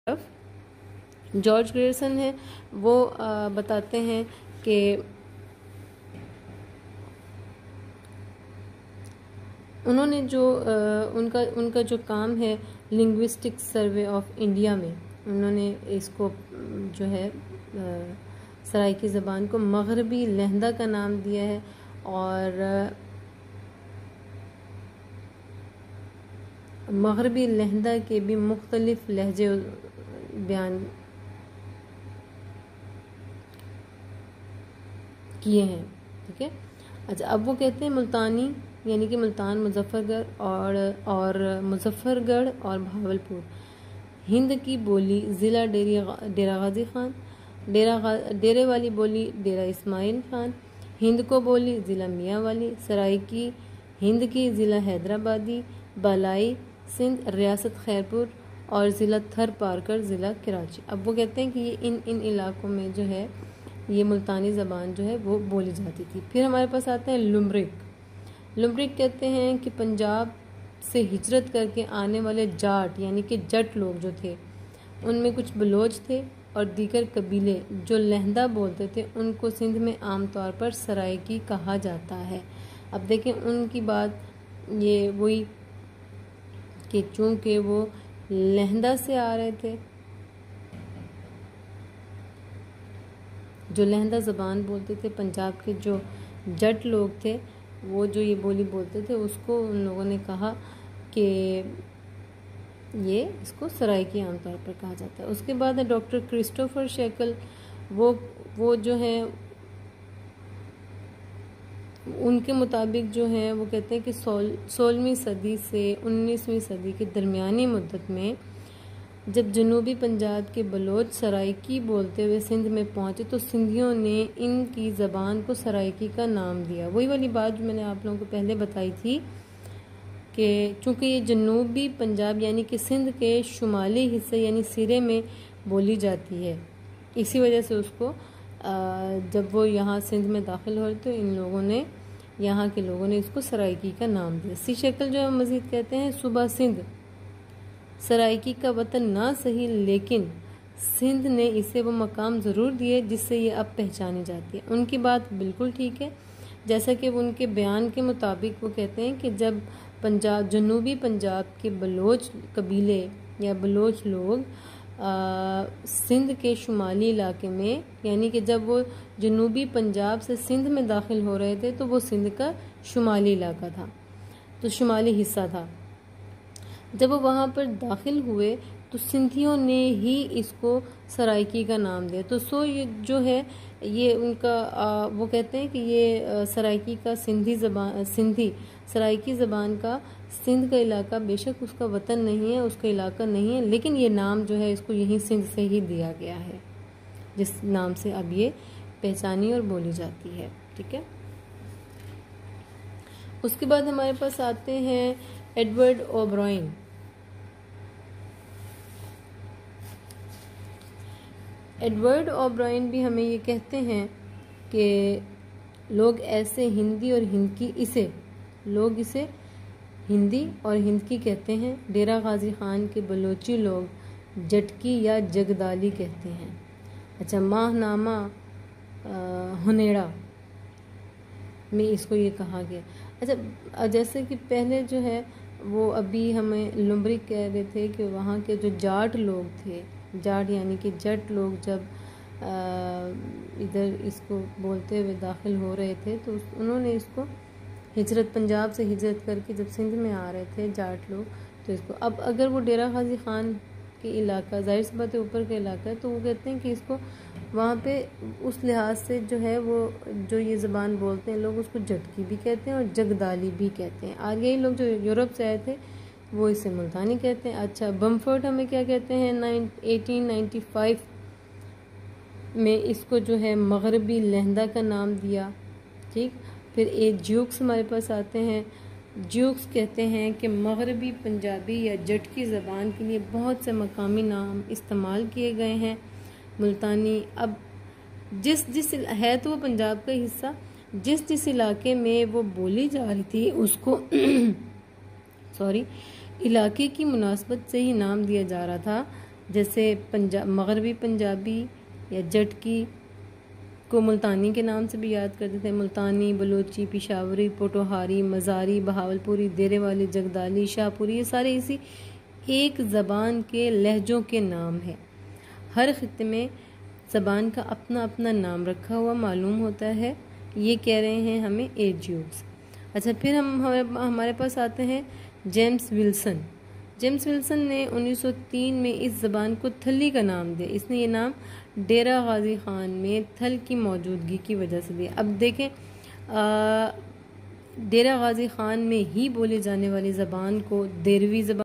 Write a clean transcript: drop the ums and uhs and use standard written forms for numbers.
तरफ George Grierson है वो बताते हैं कि उन्होंने जो उनका जो काम है लिंग्विस्टिक सर्वे ऑफ इंडिया में, उन्होंने इसको जो है सराइकी ज़बान को मगरबी लहंदा का नाम दिया है और मगरबी लहंदा के भी मुख्तलिफ लहजे बयान किए हैं। ठीक है, अच्छा अब वो कहते हैं मुल्तानी यानी कि मुल्तान, मुजफ्फरगढ़ और मुजफ्फरगढ़ और भावलपुर हिंद की बोली ज़िला डेरा गाजी खान, डेरे वाली बोली डेरा इस्माइल खान, हिंद को बोली ज़िला मियाँ वाली, सराइकी हिंद की ज़िला हैदराबादी, बालाई सिंध रियासत खैरपुर और ज़िला थर पारकर ज़िला कराची। अब वो कहते हैं कि ये इन इलाकों में जो है ये मुल्तानी ज़बान जो है वो बोली जाती थी। फिर हमारे पास आते हैं लुम्ब्रिक कहते हैं कि पंजाब से हिजरत करके आने वाले जाट यानी कि जट लोग जो थे उनमें कुछ बलोच थे और दीगर कबीले जो लहंदा बोलते थे उनको सिंध में आमतौर पर सराइकी कहा जाता है। अब देखें उनकी बात ये वही कि चूँकि वो लहंदा से आ रहे थे, जो लहंदा ज़बान बोलते थे, पंजाब के जो जट लोग थे वो जो ये बोली बोलते थे उसको उन लोगों ने कहा कि ये इसको सराइकी आमतौर पर कहा जाता है। उसके बाद है डॉक्टर क्रिस्टोफर शेकल, वो जो है उनके मुताबिक जो है वो कहते हैं कि 16वीं सदी से 19वीं सदी के दरमियानी मुद्दत में जब जनूबी पंजाब के बलोच सराइकी बोलते हुए सिंध में पहुंचे तो सिंधियों ने इनकी ज़बान को सराइकी का नाम दिया। वही वाली बात जो मैंने आप लोगों को पहले बताई थी कि चूँकि ये जनूबी पंजाब यानी कि सिंध के शुमाली हिस्से यानी सिरे में बोली जाती है, इसी वजह से उसको जब वो यहाँ सिंध में दाखिल हुए तो इन लोगों ने, यहाँ के लोगों ने इसको सराइकी का नाम दिया। सी शक्ल जो है मज़ीद कहते हैं सूबा सिंध सराइकी का वतन ना सही लेकिन सिंध ने इसे वो मकाम ज़रूर दिए जिससे ये अब पहचानी जाती है। उनकी बात बिल्कुल ठीक है, जैसा कि उनके बयान के मुताबिक वो कहते हैं कि जब जनूबी पंजाब के बलोच कबीले या बलोच लोग सिंध के शुमाली इलाके में यानी कि जब वो जनूबी पंजाब से सिंध में दाखिल हो रहे थे तो वो सिंध का शुमाली इलाका था, तो शुमाली हिस्सा था। जब वो वहाँ पर दाखिल हुए तो सिंधियों ने ही इसको सराइकी का नाम दिया। तो ये जो है ये उनका वो कहते हैं कि ये सराइकी का सिंधी सराइकी ज़बान का सिंध का इलाका बेशक उसका वतन नहीं है, उसका इलाका नहीं है, लेकिन ये नाम जो है इसको यहीं सिंध से ही दिया गया है जिस नाम से अब ये पहचानी और बोली जाती है। ठीक है, उसके बाद हमारे पास आते हैं एडवर्ड ओब्रायन। एडवर्ड ओब्रायन भी हमें ये कहते हैं कि लोग ऐसे हिंदी और हिंद की इसे हिंदी और हिंद की कहते हैं। डेरा गाजी खान के बलोची लोग जटकी या जगदाली कहते हैं। अच्छा, माहनामा हुनेड़ा में इसको ये कहा गया। अच्छा, जैसे कि पहले जो है वो अभी हमें लुम्ब्रिक कह रहे थे कि वहाँ के जो जाट लोग थे, जाट यानी कि जट लोग जब इधर इसको बोलते हुए दाखिल हो रहे थे तो उन्होंने इसको पंजाब से हिजरत करके जब सिंध में आ रहे थे जाट लोग तो इसको अब अगर वो डेरा गाजी खान के इलाका ज़ाहिर सी बात है ऊपर का इलाका है तो वो कहते हैं कि इसको वहाँ पे उस लिहाज से जो है वो जो ये ज़बान बोलते हैं लोग उसको जटकी भी कहते हैं और जगदाली भी कहते हैं। और यही लोग जो यूरोप से आए थे वो इसे मुल्तानी कहते हैं। अच्छा, बमफोर्ड हमें क्या कहते हैं 1895 में इसको जो है मगरबी लहंदा का नाम दिया। ठीक, फिर एक ज्यूक्स हमारे पास आते हैं। ज्यूक्स कहते हैं कि मगरबी पंजाबी या जटकी ज़बान के लिए बहुत से मकामी नाम इस्तेमाल किए गए हैं। मुल्तानी अब जिस है तो वो पंजाब का हिस्सा, जिस इलाके में वो बोली जा रही थी उसको इलाके की मुनासबत से ही नाम दिया जा रहा था। जैसे मगरबी पंजाबी या जटकी को मुल्तानी के नाम से भी याद करते थे। मुल्तानी, बलोची, पिशावरी, पोटोहारी, मज़ारी, बहावलपुरी, देरेवाली, जगदाली, शाहपुरी, ये सारे इसी एक ज़बान के लहजों के नाम हैं। हर खित्ते में ज़बान का अपना अपना नाम रखा हुआ मालूम होता है। ये कह रहे हैं हमें एजियोस। अच्छा, फिर हमारे पास आते हैं जेम्स विल्सन। जेम्स विल्सन ने 1903 में इस ज़बान को थली का नाम दिया। इसने ये नाम डेरा गाजी खान में थल की मौजूदगी की वजह से दिया। अब देखें, डेरा गाजी खान में ही बोले जाने वाली ज़बान को देरवी ज़बान